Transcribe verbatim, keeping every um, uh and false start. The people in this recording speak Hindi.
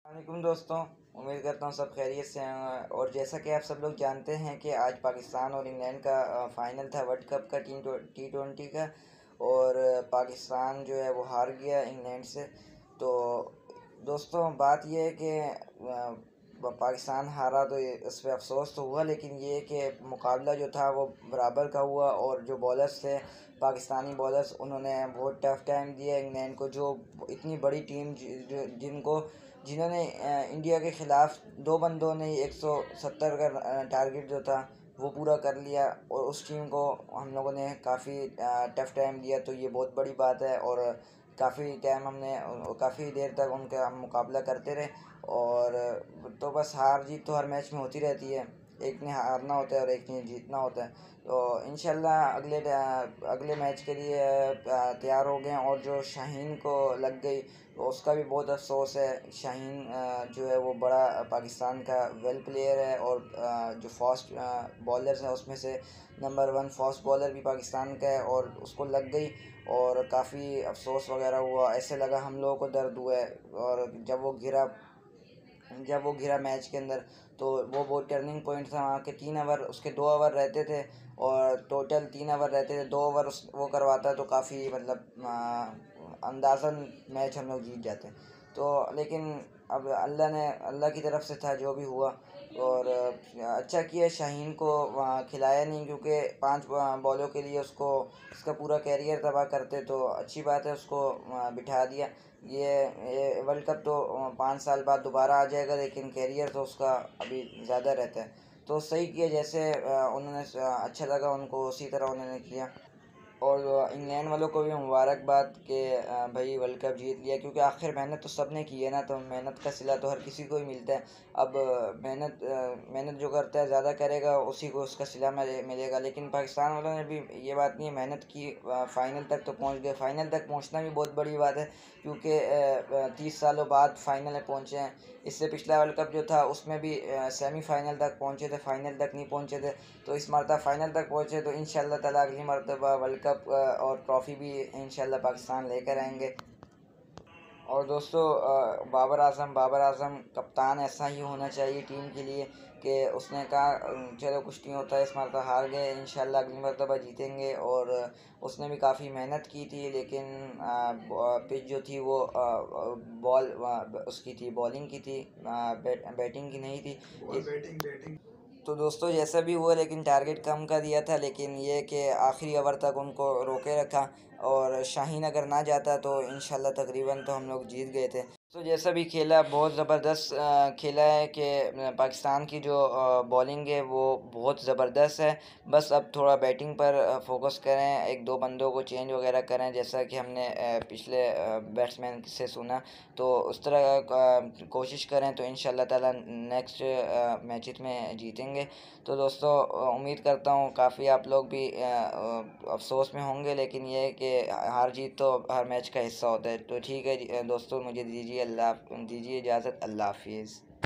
वालेकुम दोस्तों। उम्मीद करता हूँ सब खैरियत से हैं। और जैसा कि आप सब लोग जानते हैं कि आज पाकिस्तान और इंग्लैंड का फाइनल था वर्ल्ड कप का टी टी ट्वेंटी का। और पाकिस्तान जो है वो हार गया इंग्लैंड से। तो दोस्तों बात यह है कि पाकिस्तान हारा तो इस पर अफसोस तो हुआ, लेकिन ये कि मुकाबला जो था वो बराबर का हुआ। और जो बॉलर्स थे पाकिस्तानी बॉलर्स, उन्होंने बहुत टफ टाइम दिया इंग्लैंड को, जो इतनी बड़ी टीम जिनको जिन्होंने इंडिया के ख़िलाफ़ दो बंदों ने एक सौ सत्तर का टारगेट जो था वो पूरा कर लिया। और उस टीम को हम लोगों ने काफ़ी टफ़ टाइम दिया। तो ये बहुत बड़ी बात है। और काफ़ी टाइम हमने काफ़ी देर तक उनका हम मुकाबला करते रहे। और तो बस हार जीत तो हर मैच में होती रहती है, एक ने हारना होता है और एक ने जीतना होता है। तो इंशाल्लाह अगले अगले मैच के लिए तैयार हो गए हैं। और जो शाहीन को लग गई तो उसका भी बहुत अफसोस है। शाहीन जो है वो बड़ा पाकिस्तान का वेल प्लेयर है, और जो फास्ट बॉलर्स हैं उसमें से नंबर वन फास्ट बॉलर भी पाकिस्तान का है, और उसको लग गई। और काफ़ी अफसोस वगैरह हुआ, ऐसे लगा हम लोगों को दर्द हुआ है। और जब वो गिरा जब वो गिरा मैच के अंदर, तो वो बहुत टर्निंग पॉइंट था वहाँ के। तीन ओवर उसके दो ओवर रहते थे, और टोटल तीन ओवर रहते थे, दो ओवर उस वो करवाता तो काफ़ी मतलब अंदाज़न मैच हम लोग जीत जाते। तो लेकिन अब अल्लाह ने अल्लाह की तरफ से था जो भी हुआ। और अच्छा किया शाहीन को वहाँ खिलाया नहीं, क्योंकि पांच बॉलों के लिए उसको उसका पूरा कैरियर तबाह करते। तो अच्छी बात है, उसको बिठा दिया। ये, ये वर्ल्ड कप तो पाँच साल बाद दोबारा आ जाएगा, लेकिन कैरियर तो उसका अभी ज़्यादा रहता है। तो सही किया, जैसे उन्होंने अच्छा लगा उनको उसी तरह उन्होंने किया। और इंग्लैंड वालों को भी मुबारकबाद कि भाई वर्ल्ड कप जीत लिया, क्योंकि आखिर मेहनत तो सब ने की है ना, तो मेहनत का सिला तो हर किसी को ही मिलता है। अब मेहनत मेहनत जो करता है ज़्यादा करेगा उसी को उसका सिला मिलेगा। लेकिन पाकिस्तान वालों ने भी ये बात नहीं है, मेहनत की, फ़ाइनल तक तो पहुंच गए। फ़ाइनल तक पहुंचना भी बहुत बड़ी बात है, क्योंकि तीस सालों बाद फ़ाइनल में पहुंचे हैं। इससे पिछला वर्ल्ड कप जो था उसमें भी सेमीफाइनल तक पहुंचे थे, फ़ाइनल तक नहीं पहुंचे थे। तो इस मरतबा फ़ाइनल तक पहुंचे, तो इंशाल्लाह ताला अगली मरतबा वर्ल्ड कप और ट्रॉफ़ी भी इंशाल्लाह पाकिस्तान लेकर आएंगे। और दोस्तों बाबर आजम बाबर आजम कप्तान ऐसा ही होना चाहिए टीम के लिए, कि उसने कहा चलो कुछ नहीं होता है, इस मरतबा हार गए, इंशाल्लाह अगली मरतबा जीतेंगे। और उसने भी काफ़ी मेहनत की थी, लेकिन पिच जो थी वो बॉल उसकी थी, बॉलिंग की थी, बैटिंग की नहीं थी। बैटिंग बैटिंग तो दोस्तों जैसा भी हुआ, लेकिन टारगेट कम का दिया था। लेकिन ये कि आखिरी ओवर तक उनको रोके रखा, और शाहीन अगर ना जाता तो इंशाल्लाह तकरीबन तो हम लोग जीत गए थे। तो जैसा भी खेला बहुत ज़बरदस्त खेला है, कि पाकिस्तान की जो बॉलिंग है वो बहुत ज़बरदस्त है। बस अब थोड़ा बैटिंग पर फोकस करें, एक दो बंदों को चेंज वगैरह करें, जैसा कि हमने पिछले बैट्समैन से सुना। तो उस तरह कोशिश करें तो इंशाल्लाह ताला नेक्स्ट मैचेस में जीतेंगे। तो दोस्तों उम्मीद करता हूँ काफ़ी आप लोग भी अफसोस में होंगे, लेकिन ये है कि हार जीत तो हर मैच का हिस्सा होता है। तो ठीक है दोस्तों, मुझे दीजिए अल्लाह दीजिए इजाज़त। अल्लाह हाफिज़।